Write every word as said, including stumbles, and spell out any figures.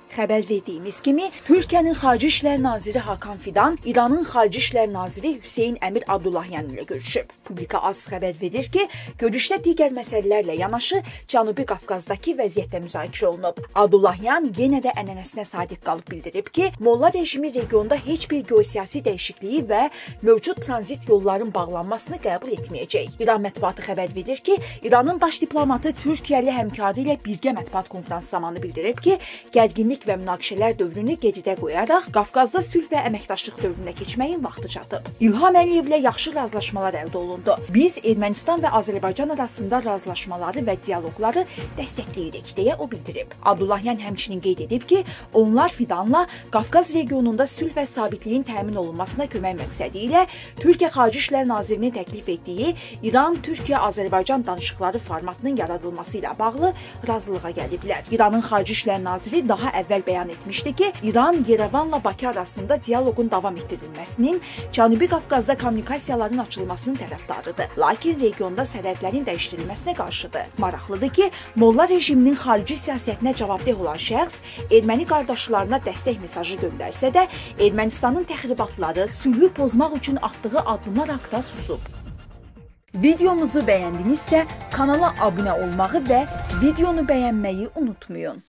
Xəbər verdiyimiz kimi, Türkiyənin Xarici İşlər Naziri Hakan Fidan, İranın Xarici İşlər Naziri Hüseyn Əmir Abdullahyan ilə görüşüb. Publika AS xəbər verir ki, görüşdə digər məsələlərlə yanaşı Cənubi Qafqazdakı vəziyyətdə müzakirə olunub. Abdullahyan yenə də ənənəsinə sadiq qalıb bildirib ki, Molla rejimi regionda heç bir geosiyasi dəyişikliyi və mövcud tranzit yolların bağlanmasını qəbul etməyəcək. İran mətbuatı xəbər verir ki, İranın baş diplomatı Türkiyəli həmkarı ilə birgə mətbuat konfransı zamanı bildirib ki, gərginlik və münaqişələr dövrünü geridə qoyaraq Qafqazda sülh və əməkdaşlıq dövrünə keçməyin vaxtı çatıb. İlham Əliyevlə yaxşı razılaşmalar əldə olundu. Biz Ermənistan və Azərbaycan arasında razılaşmaları və dialoqları dəstəkləyirik, deyə o bildirib. Abdullahyan həmçinin qeyd edib ki, onlar Fidanla Qafqaz regionunda sülh və sabitliyin təmin olunmasına kömək məqsədi ilə Türkiyə Xarici İşlər Nazirinin təklif etdiyi İran-Türkiyə-Azərbaycan danışıqları formatının yaradılması ilə bağlı razılığa gəliblər. İranın Xarici İşlər Naziri daha əvvəl bəyan etmişdi ki, İran Yerevanla Bakı arasında dialoqun davam etdirilməsinin, Cənubi Qafqazda kommunikasiyaların açılmasının tərəfdarıdır. Lakin regionda sərhədlərin dəyişdirilməsinə qarşıdır. Maraqlıdır ki, Molla rejiminin xarici siyasətinə cavabdeh olan şəxs erməni qardaşlarına dəstək mesajı göndərsə də, Ermənistanın təxribatları sülhü pozmaq üçün atdığı addımlar haqda susub. Videomuzu bəyəndinizsə, kanala abunə olmağı və videonu bəyənməyi unutmayın.